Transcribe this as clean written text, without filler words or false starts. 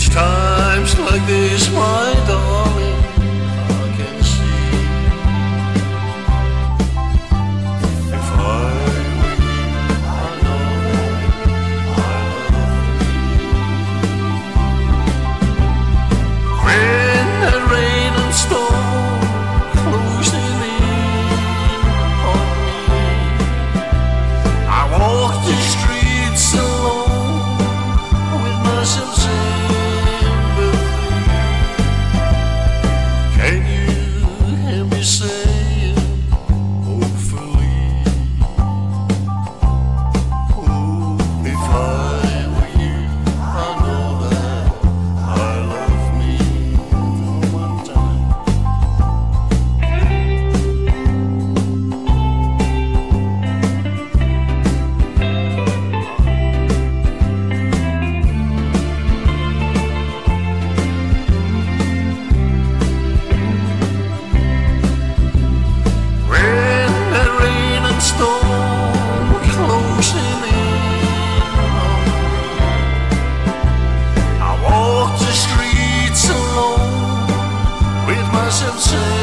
Times like this, my darling, I can see. If I were you, I know I love you. When the rain and storm closing in on me, I walk the streets alone with myself saying, can you hear me saying, hopefully, oh, if I were you, I know that I love me one time. Myself saying